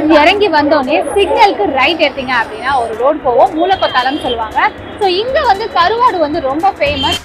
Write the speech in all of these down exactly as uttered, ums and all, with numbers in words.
Bridge இறங்கி வந்தோடனே சிக்னலுக்கு ரைட் எடுத்தீங்க அப்படின்னா ஒரு ரோடு போவோம், மூலக்கொத்தாலம் சொல்லுவாங்க. ஸோ இங்க வந்து கருவாடு வந்து ரொம்ப famous.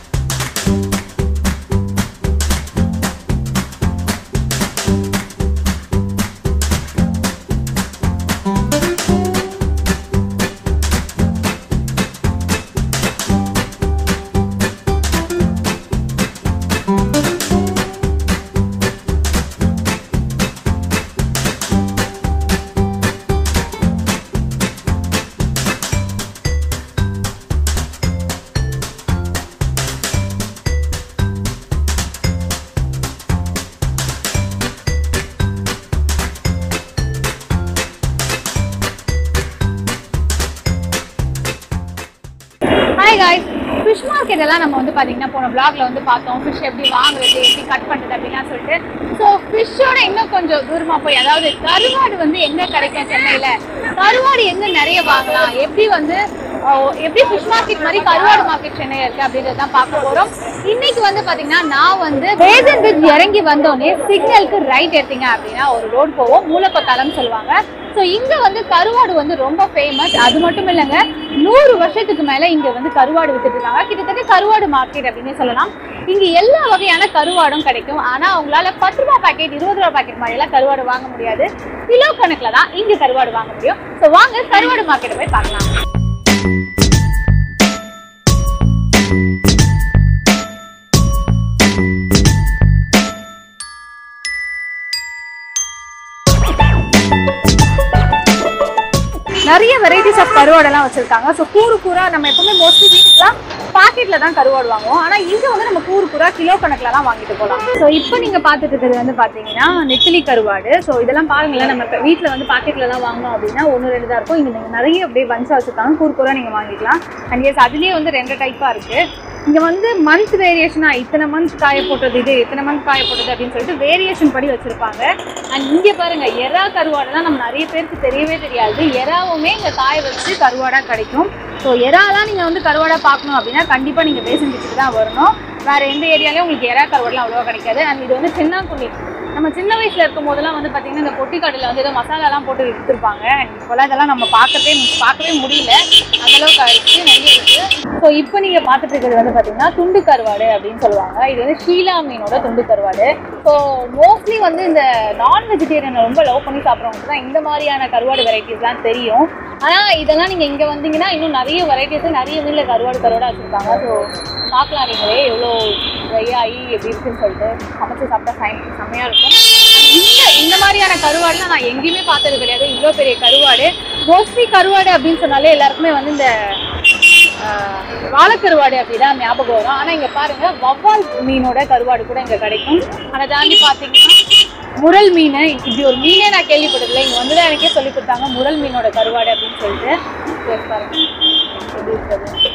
Hi guys, fish market எல்லாம் நம்ம வந்து பாத்தீங்கன்னா போன vlogல வந்து பார்த்தோம். fish எப்படி வாங்குறது, எப்படி கட் பண்றது அப்படினா சொல்லிட்டு. சோ ஃபிஷ்ஷோட இன்னும் கொஞ்சம் தூரமா போய், அதாவது கருவாடு வந்து எங்க கிடைக்கும் சென்னையில, கருவாடு எங்க நிறைய வாங்கலாம், எப்படி வந்து எப்படி ஃபிஷ் மார்க்கெட் மாதிரி கருவாடு மார்க்கெட் சென்னையில இருக்கு அப்படின்றத தான் பார்க்க போறோம். இன்னைக்கு வந்து பாத்தீங்கன்னா நான் வந்து பேசன் பிரிட்ஜ் இறங்கி வந்தோடனே சிக்னலுக்கு ரைட் எடுத்தீங்க அப்படின்னா ஒரு ரோடு போவோம், மூலக்கொத்தாலம் சொல்லுவாங்க. ஸோ இங்க வந்து கருவாடு வந்து ரொம்ப ஃபேமஸ். அது மட்டும் இல்லைங்க, நூறு வருஷத்துக்கு மேல இங்க வந்து கருவாடு வித்துட்டு இருக்காங்க. கிட்டத்தட்ட கருவாடு மார்க்கெட் அப்படின்னு சொல்லலாம். இங்க எல்லா வகையான கருவாடும் கிடைக்கும். ஆனா உங்களால பத்து ரூபாய் பாக்கெட், இருபது ரூபாய் பாக்கெட் மாதிரி எல்லாம் கருவாடு வாங்க முடியாது. கிலோ கணக்குல தான் இங்க கருவாடு வாங்க முடியும். ஸோ வாங்க கருவாடு மார்க்கெட்டை போய் பார்க்கலாம். நிறைய வெரைட்டிஸ் ஆஃப் கருவாடெல்லாம் வச்சிருக்காங்க. ஸோ கூறு கூறா நம்ம எப்பவுமே மோஸ்ட்லி வீட்டுக்குலாம் பாக்கெட்ல தான் கருவாடு வாங்குவோம். ஆனா இங்க வந்து நம்ம கூறு கூறா கிலோ கணக்குல தான் வாங்கிட்டு போகலாம். ஸோ இப்போ நீங்க பாத்துட்டு இருக்கிறது வந்து பாத்தீங்கன்னா நெத்திலி கருவாடு. ஸோ இதெல்லாம் பாருங்களேன், நம்ம வீட்டுல வந்து பாக்கெட்ல தான் வாங்கணும் அப்படின்னா ஒன்று ரெண்டு தான் இருக்கும். இங்க நீங்க நிறைய அப்படியே பஞ்சா வச்சிருக்காங்க, கூறு கூறா நீங்க வாங்கிக்கலாம். அண்ட் எஸ் அதுலயே வந்து ரெண்டு டைப்பா இருக்கு. இங்க வந்து மந்த் வேரியேஷனா இத்தனை மந்த் காய போட்டது, இது இத்தனை மந்த் காய போட்டது அப்படின்னு சொல்லிட்டு வேரியேஷன் படி வச்சிருப்பாங்க. அண்ட் இங்க பாருங்க, எறா கருவாடுலாம் நம்ம நிறைய பேருக்கு தெரியவே தெரியாது. எறாவுமே இங்க காய வச்சு கருவாடா கிடைக்கும். ஸோ எறாலாம் நீங்க வந்து கருவாடா பார்க்கணும் அப்படின்னா கண்டிப்பா நீங்க பேசன் பிரிட்ஜுக்கு தான் வரணும். வேற எந்த ஏரியாலையும் உங்களுக்கு எறா கருவாடுலாம் அவ்வளோவா கிடைக்காது. அண்ட் இது வந்து சின்னாக்குழி. நம்ம சின்ன வயசுல இருக்கும் போதெல்லாம் வந்து பார்த்தீங்கன்னா இந்த பொட்டி கடையில் வந்து ஏதோ மசாலாலாம் போட்டு விற்றுருப்பாங்க. இப்போலாம் இதெல்லாம் நம்ம பார்க்கவே பார்க்கவே முடியல, அந்தளவுக்கு ஆயிடுச்சு, நிறைய இருக்கு. ஸோ இப்போ நீங்கள் பார்த்துட்டு இருக்கிறது வந்து பார்த்தீங்கன்னா துண்டு கருவாடு அப்படின்னு சொல்லுவாங்க. இது வந்து ஷீலா மீனோட துண்டு கருவாடு. ஸோ மோஸ்ட்லி வந்து இந்த நான் வெஜிடேரியனை ரொம்ப லவ் பண்ணி சாப்பிட்றவங்களுக்கு தான் இந்த மாதிரியான கருவாடு வெரைட்டிஸ்லாம் தெரியும். ஆனால் இதெல்லாம் நீங்கள் இங்கே வந்தீங்கன்னா இன்னும் நிறைய வெரைட்டிஸ், நிறைய மீனில் கருவாடு கருவாடாக வச்சுருக்காங்க. ஸோ பார்க்கலாம் நீங்களே எவ்வளோ ட்ரை ஆகி எப்படி இருக்குன்னு சொல்லிட்டு சமைச்சு சாப்பிட்டா சை செம்மையாக இருக்கும். இந்த இந்த மாதிரியான கருவாடுலாம் நான் எங்கேயுமே பார்த்தது கிடையாது. இவ்வளோ பெரிய கருவாடு. மோஸ்ட்லி கருவாடு அப்படின்னு சொன்னாலே எல்லாருக்குமே வந்து இந்த வாழைக்கருவாடு அப்படிதான் ஞாபகம் வரும். ஆனால் இங்கே பாருங்க, வவ்வால் மீனோட கருவாடு கூட இங்கே கிடைக்கும். அதை தாண்டி பார்த்தீங்கன்னா முரல் மீன், இப்படி ஒரு மீனே நான் கேள்விப்பட்டதில்லை. இங்கே வந்து தான் எனக்கே சொல்லி கொடுத்தாங்க முரல் மீனோட கருவாடு அப்படின்னு சொல்லிட்டு. பாருங்க எப்படி இருக்கிறது,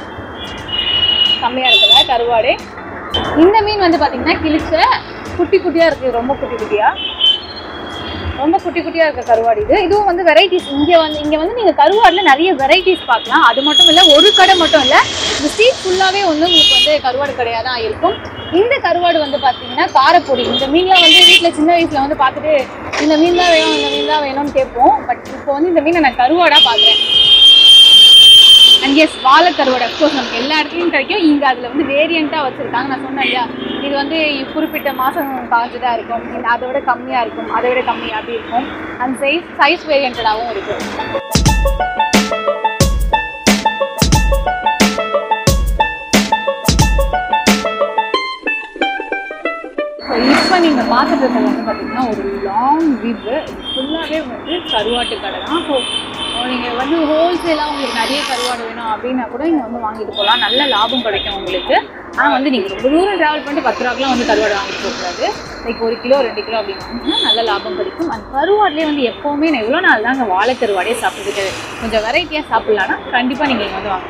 செம்மையா இருக்குல்ல கருவாடு. இந்த மீன் வந்து பார்த்தீங்கன்னா கிழிச்ச குட்டி குட்டியா இருக்கு, ரொம்ப குட்டி குட்டியா ரொம்ப குட்டி குட்டியா இருக்க கருவாடு இது. இதுவும் வந்து வெரைட்டிஸ். இங்கே வந்து இங்கே வந்து நீங்கள் கருவாடில் நிறைய வெரைட்டிஸ் பார்க்கலாம். அது மட்டும் இல்லை, ஒரு கடை மட்டும் இல்லை, இந்த ஸ்ட்ரீட் ஃபுல்லாகவே வந்து உங்களுக்கு வந்து கருவாடு கடையாக தான் இருக்கும். இந்த கருவாடு வந்து பார்த்தீங்கன்னா காரப்பொடி. இந்த மீன்லாம் வந்து வீட்டில் சின்ன வயசில் வந்து பார்த்துட்டு இந்த மீன் தான் வேணும், இந்த மீன் தான் வேணும்னு கேட்போம். பட் இப்போ வந்து இந்த மீனை நான் கருவாடாக பார்க்குறேன். அண்ட் எஸ் வாழை கருவாடு அஃப்கோர்ஸ் நமக்கு எல்லா இடத்துலையும் கிடைக்கும். இங்கே அதில் வந்து வேரியண்ட்டாக வச்சுருக்காங்க. நான் சொன்னேன் இல்லையா, இது வந்து குறிப்பிட்ட மாதம் காய்ச்சதாக இருக்கும், அதை விட கம்மியாக இருக்கும், அதை விட கம்மியாக அப்படி இருக்கும். அண்ட் சைஸ் சைஸ் வேரியண்டடாகவும் இருக்கும். இப்போ நீங்கள் பார்த்துட்டு இருக்கிறது வந்து பார்த்தீங்கன்னா ஒரு லாங் வீவு. இது ஃபுல்லாகவே வந்து கருவாட்டு கடை தான். ஸோ நீங்கள் வந்து ஹோல்சேலாக உங்களுக்கு நிறைய கருவாடு வேணும் அப்படின்னா கூட இங்கே வந்து வாங்கிட்டு போகலாம். நல்ல லாபம் கிடைக்கும் உங்களுக்கு. ஆனால் வந்து நீங்கள் ரொம்ப தூரம் ட்ராவல் பண்ணிட்டு பத்து ரூபாய்க்குலாம் வந்து கருவாடு வாங்கிட்டு போகக்கூடாது. லைக் ஒரு கிலோ ரெண்டு கிலோ அப்படின்னா நல்ல லாபம் கிடைக்கும். அந்த கருவாடுலேயே வந்து எப்போவுமே நான் எவ்வளோ நாள் தாங்க வாழை கருவாடே சாப்பிட்டுட்டு கொஞ்சம் வெரைட்டியாக சாப்பிட்லான்னா கண்டிப்பாக நீங்கள் இங்கே வந்து வாங்க.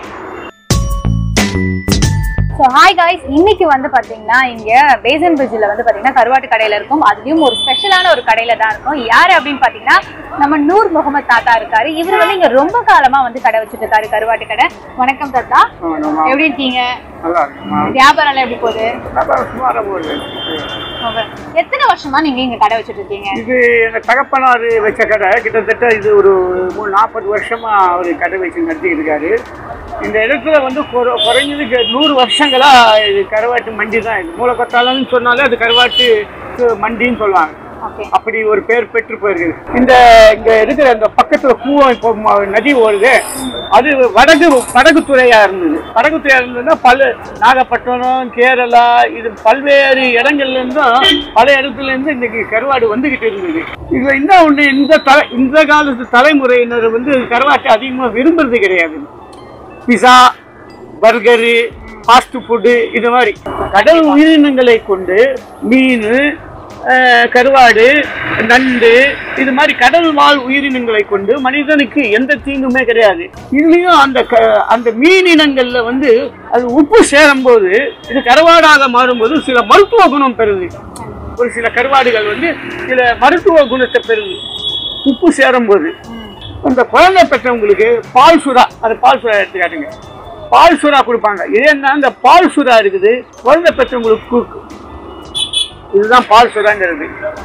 ஸோ ஹாய் காய்ஸ், இன்னைக்கு வந்து பார்த்தீங்கன்னா இங்கே பேசன் பிரிட்ஜில் வந்து பார்த்தீங்கன்னா கருவாட்டு கடையில் இருக்கும். அதுலேயும் ஒரு ஸ்பெஷலான ஒரு கடையில் தான் இருக்கும். யார் அப்படின்னு பார்த்தீங்கன்னா நம்ம நூர் முகமது தாத்தா இருக்காரு. இவர் வந்து இங்கே ரொம்ப காலமாக வந்து கடை வச்சுட்டு இருக்காரு, கருவாட்டு கடை. வணக்கம் தாத்தா, எப்படி இருக்கீங்க? வியாபாரம் எப்படி போகுது? எத்தனை வருஷமா நீங்க இங்க கடை வச்சுட்டு இருக்கீங்க? இது எங்க தகப்பனார் வச்ச கடை. கிட்டத்தட்ட இது ஒரு நாற்பது வருஷமா அவர் கடை வச்சு நடத்திட்டு இருக்காரு. இந்த இடத்துல வந்து குறைஞ்சதுக்கு நூறு வருஷங்களா இது கருவாட்டு மண்டி தான். இது மூலக்கொத்தாலன்னு சொன்னாலே அது கருவாட்டு மண்டின்னு சொல்லுவாங்க. அப்படி ஒரு பேர் பெற்று போயிருக்கு. இந்த இங்க இருக்கிற இந்த பக்கத்துல பூவம் இப்போ நதி ஓடுது, அது வடகு வடகுத்துறையா இருந்தது. வடகுத்துறையா இருந்ததுன்னா பல நாகப்பட்டினம், கேரளா, இது பல்வேறு இடங்கள்ல இருந்தும் பல இடத்துல இருந்து இன்னைக்கு கருவாடு வந்துகிட்டு இருந்தது. இதுல என்ன ஒண்ணு, இந்த தலை இந்த காலத்து தலைமுறையினர் வந்து கருவாட்டை அதிகமா விரும்புறது கிடையாது. பிஸா, பர்கரு, ஃபாஸ்ட் ஃபுட்டு இது மாதிரி கடல் உயிரினங்களை கொண்டு மீன், கருவாடு, நண்டு இது மாதிரி கடல் வாழ் உயிரினங்களை கொண்டு மனிதனுக்கு எந்த தீங்குமே கிடையாது. இதுலயும் அந்த அந்த மீனினங்கள்ல வந்து அது உப்பு சேரும் போது இது கருவாடாக மாறும்போது சில மருத்துவ குணம் பெறுது. ஒரு சில கருவாடுகள் வந்து சில மருத்துவ குணத்தை பெறுது உப்பு சேரும் போது. அந்த குழந்தை பெற்றவங்களுக்கு பால் சுறா, அது பால் சுறா எடுத்துக்காட்டுங்க, பால் சுறா கொடுப்பாங்க. ஏன்னா அந்த பால் சுறா இருக்குது குழந்தை பெற்றவங்களுக்கு. இதுதான் பால் சுறாங்கிறது.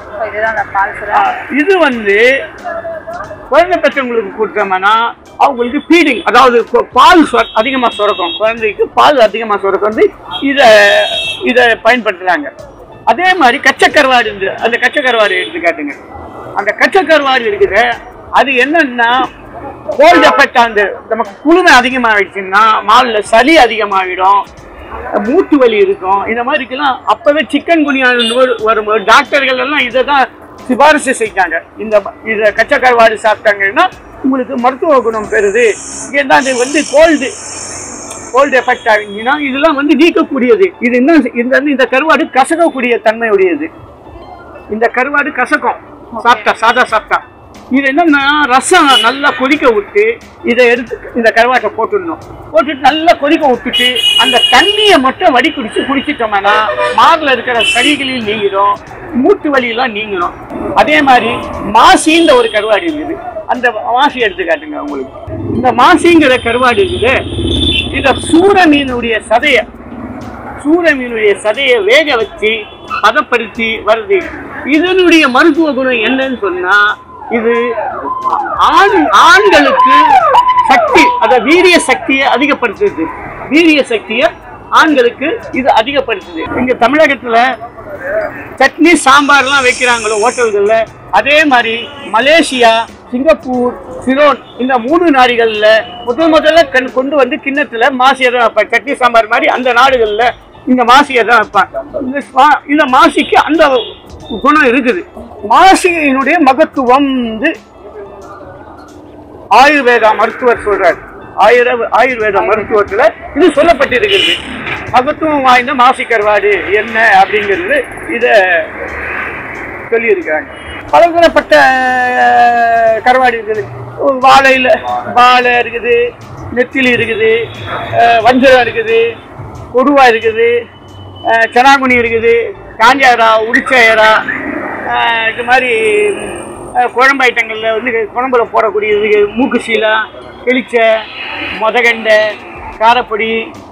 இது வந்து குழந்தை பெற்றவங்களுக்கு கொடுத்தோம்னா அவங்களுக்கு ஃபீடிங், அதாவது பால் அதிகமாக சுரக்கும், குழந்தைக்கு பால் அதிகமாக சுரக்கும் வந்து இதை இதை பயன்படுத்துகிறாங்க. அதே மாதிரி கச்சக்கருவாடு இருந்து அந்த கச்சக்கருவாடு எடுத்துக்காட்டுங்க. அந்த கச்சக்கருவாடு இருக்குது, அது என்னன்னா கோல்டு எஃபெக்ட், அந்த நமக்கு குளுமை அதிகமாகிடுச்சுன்னா மாலில் சளி அதிகமாகிடும், மூட்டு வலி இருக்கும். இந்த மாதிரிக்கெல்லாம் அப்பவே சிக்கன் குனியா வரும்போது டாக்டர்கள் எல்லாம் இதை தான் சிபாரிசு செய்தாங்க. இந்த இதை கச்சக்கருவாடு சாப்பிட்டாங்கன்னா உங்களுக்கு மருத்துவ குணம் பெறுது. ஏன்னா அது வந்து கோல்டு கோல்டு எஃபெக்ட் ஆகிங்கன்னா இதெல்லாம் வந்து நீக்கக்கூடியது. இது என்ன, இந்த இந்த கருவாடு கசக்கக்கூடிய தன்மை உடையது. இந்த கருவாடு கசக்கும் சாப்பிட்டா, சாதா சாப்பிட்டா. இது என்னன்னா ரசம் நல்லா கொதிக்க விட்டு இதை எடுத்து இந்த கருவாட்டை போட்டுடணும். போட்டுட்டு நல்லா கொதிக்க விட்டுட்டு அந்த தண்ணியை மட்டும் வடி குடிச்சு குடிச்சிட்டோம்னா மாரில் இருக்கிற சளிகளில் நீங்கிடும், மூட்டு வலியெல்லாம் நீங்கணும். அதே மாதிரி மாசின்ற ஒரு கருவாடு இருக்குது, அந்த மாசி எடுத்துக்காட்டுங்க உங்களுக்கு. இந்த மாசிங்கிற கருவாடு இருக்குது, இதை சூர மீனுடைய சதையை சூர மீனுடைய சதையை வேக வச்சு பதப்படுத்தி வருது. இதனுடைய மருத்துவ குணம் என்னன்னு சொன்னா, இது ஆண் ஆண்களுக்கு சக்தி, அத வீரிய சக்தியை அதிகப்படுத்துது. வீரிய சக்தியை ஆண்களுக்கு இது அதிகப்படுத்துது. இங்க தமிழகத்துல சட்னி சாம்பார்லாம் வைக்கிறாங்களோ ஹோட்டல்கள்ல, அதே மாதிரி மலேசியா, சிங்கப்பூர், சிலோன் இந்த மூணு நாடுகள்ல முதல் முதல்ல கண் கொண்டு வந்து கிண்ணத்துல மாசியை தான் வைப்பாங்க. சட்னி சாம்பார் மாதிரி அந்த நாடுகள்ல இந்த மாசியை தான் வைப்பாங்க. இந்த மாசிக்கு அந்த குணம் இருக்குது. மாசியினுடைய மகத்துவம் வந்து ஆயுர்வேதா மருத்துவர் சொல்றாரு. ஆயுர ஆயுர்வேத மருத்துவத்துல இது சொல்லப்பட்டிருக்கிறது. மகத்துவம் வாய்ந்த மாசி கருவாடு என்ன அப்படிங்கிறது இத சொல்லி இருக்காங்க. பலதரப்பட்ட கருவாடு இருக்குது. வாழையில வாழை இருக்குது, நெத்திலி இருக்குது, வஞ்சரம் இருக்குது, கொடுவா இருக்குது, செனாங்குனி இருக்குது, காஞ்சாரா, உடிச்சயரா, இது மாதிரி குழம்பு ஐட்டங்களில் வந்து குழம்புல போடக்கூடியது மூக்கு சீலா, எலிச்சை, மொதகண்டை, காரப்பொடி,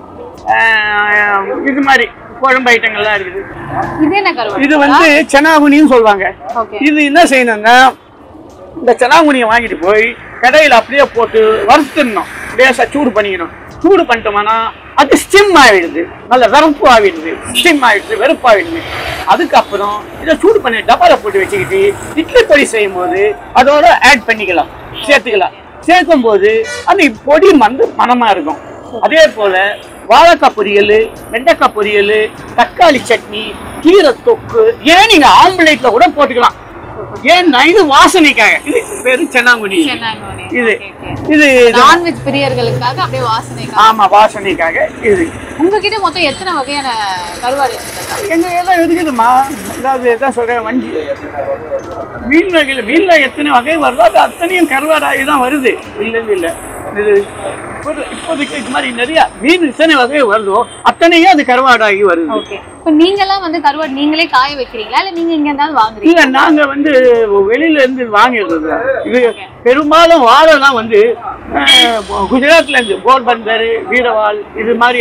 இது மாதிரி குழம்பு ஐட்டங்கள்லாம் இருக்குது. இது வந்து செனாங்குனின்னு சொல்லுவாங்க. இது என்ன செய்யணும்னா, இந்த செனாங்குனியை வாங்கிட்டு போய் கடையில் அப்படியே போட்டு வறுத்துடணும், லேசாக சூடு பண்ணிக்கணும். சூடு பண்ணிட்டோம்னா அது ஸ்டிம் ஆகிடுது, நல்ல வெறுப்பு ஆகிடுது, ஸ்டிம் ஆகிடுது, வெறுப்பாகிடுது. அதுக்கப்புறம் இதை சூடு பண்ணி டப்பாவில் போட்டு வச்சுக்கிட்டு இட்லி பொடி செய்யும் போது அதோட ஆட் பண்ணிக்கலாம், சேர்த்துக்கலாம். சேர்க்கும் போது அந்த பொடி வந்து மனமா இருக்கும். அதே போல வாழைக்காய் பொரியல், வெண்டைக்காய் பொரியல், தக்காளி சட்னி, கீரை தொக்கு, ஏன் நீங்க ஆம்புலேட்ல கூட போட்டுக்கலாம். ஏன்னா இது வாசனைக்காக. இது பேரு சென்னாங்குனி. இது இது நான்வெஜ் பிரியர்களுக்காக அப்படியே வாசனைக்காக. ஆமா, வாசனைக்காக. இது உங்ககிட்ட மொத்தம் எத்தனை வகையான கருவாடு எங்க எல்லாம் இருக்குதுமா. அதாவது எதான் சொல்றேன், வஞ்சி மீன் வகையில் மீன்ல எத்தனை வகை வருதோ அது அத்தனையும் கருவாடாகி தான் வருது. இல்லைன்னு இல்லை, இது இப்போதைக்கு இது மாதிரி நிறைய மீன் எத்தனை வகை வருதோ அத்தனையும் அது கருவாடாகி வருது. ஓகே. இப்போ நீங்களாம் வந்து கருவாடு நீங்களே காய வைக்கிறீங்களா, இல்லை நீங்க இங்க இருந்தாலும் வாங்குறீங்க? இல்லை, நாங்க வந்து வெளியில இருந்து வாங்கிடுறது. இது பெரும்பாலும் வாழைலாம் வந்து குஜராத்ல இருந்து போர்பந்தர், வீரவால் இது மாதிரி இடங்கள்ல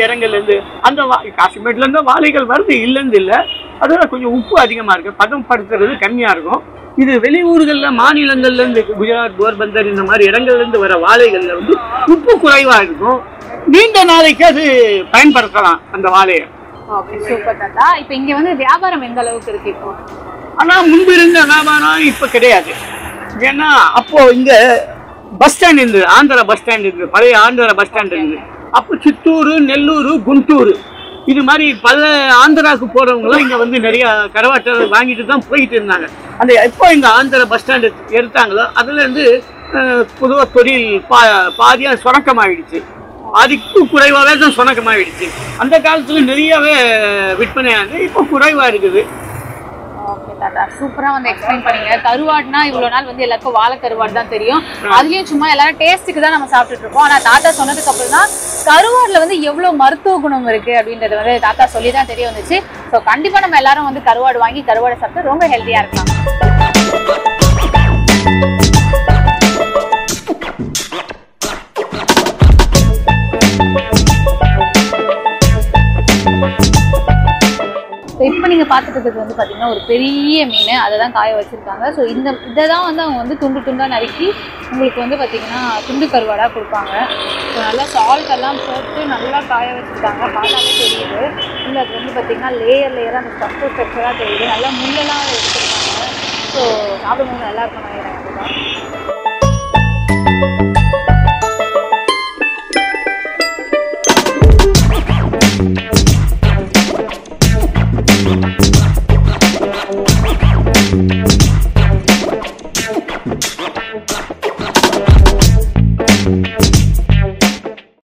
காஷ்மீர்லேருந்து அந்த வா காஷ்மீர்லேருந்து வாழைகள் வருது இல்லைன்னு இல்லை, அதோட கொஞ்சம் உப்பு அதிகமாக இருக்குது, பதம் படுத்துறது கம்மியாக இருக்கும். இது வெளியூர்களில் மாநிலங்கள்லேருந்து குஜராத் போர்பந்தர் இந்த மாதிரி இடங்கள்லேருந்து வர வாழைகளில் வந்து உப்பு குறைவாக இருக்கும். நீண்ட நாளைக்கு அது பயன்படுத்தலாம் அந்த வாழையை. ஓகே சூப்பர் தாத்தா. இப்போ இங்கே வந்து வியாபாரம் எந்த அளவுக்கு இருக்கு இப்போ? ஆனால் முன்பு இருந்த வியாபாரம் இப்போ கிடையாது. ஏன்னா அப்போது இங்கே பஸ் ஸ்டாண்ட் இருந்தது, ஆந்திரா பஸ் ஸ்டாண்ட் இருந்தது, பழைய ஆந்திரா பஸ் ஸ்டாண்ட் இருந்தது. அப்போ சித்தூர், நெல்லூர், குண்டூர் இது மாதிரி பல ஆந்திராவுக்கு போகிறவங்களாம் இங்கே வந்து நிறைய கரவாட்டை வாங்கிட்டு தான் போயிட்டு இருந்தாங்க. அந்த எப்போ இங்கே ஆந்திரா பஸ் ஸ்டாண்டு எடுத்தாங்களோ அதுலேருந்து பொதுவாக தொழில் பா பாதியாக சுணக்கமாகிடுச்சு, பாதிக்கு குறைவாகவே தான் சுணக்கமாகிடுச்சு. அந்த காலத்தில் நிறையவே விற்பனையானது, இப்போ குறைவாக இருக்குது. ஓகே தாத்தா, சூப்பராக வந்து எக்ஸ்பிளைன் பண்ணீங்க. கருவாடுனா இவ்வளோ நாள் வந்து எல்லாருக்கும் வாழை கருவாடு தான் தெரியும், அதுலேயும் சும்மா எல்லாரும் டேஸ்ட்டுக்கு தான் நம்ம சாப்பிட்டுட்டு இருக்கோம். ஆனால் தாத்தா சொன்னதுக்கு அப்புறம் தான் கருவாடில் வந்து எவ்வளோ மருத்துவ குணம் இருக்குது அப்படின்றது வந்து தாத்தா சொல்லி தான் தெரிய வந்துச்சு. ஸோ கண்டிப்பாக நம்ம எல்லாரும் வந்து கருவாடு வாங்கி கருவாடை சாப்பிட்டு ரொம்ப ஹெல்த்தியாக இருக்கலாம். இப்போ நீங்கள் பார்த்துட்டு இருக்கிறது வந்து பார்த்தீங்கன்னா ஒரு பெரிய மீன், அதை தான் காய வச்சுருக்காங்க. ஸோ இந்த இதை தான் வந்து அவங்க வந்து துண்டு துண்டாக நறுக்கி உங்களுக்கு வந்து பார்த்திங்கன்னா துண்டு கருவாடாக கொடுப்பாங்க. ஸோ நல்லா சால்ட்டெல்லாம் போட்டு நல்லா காய வச்சுருக்காங்க, பார்த்தாலே தெரியுது. இல்லை அது வந்து பார்த்திங்கன்னா லேயர் லேயராக அந்த ஸ்ட்ரக்சர் ஸ்ட்ரக்சராக தெரியுது, நல்லா முள்ளெல்லாம் எடுத்துருக்காங்க. ஸோ சாப்பிடும்போது நல்லா இருக்கும் நினைக்கிறேன்.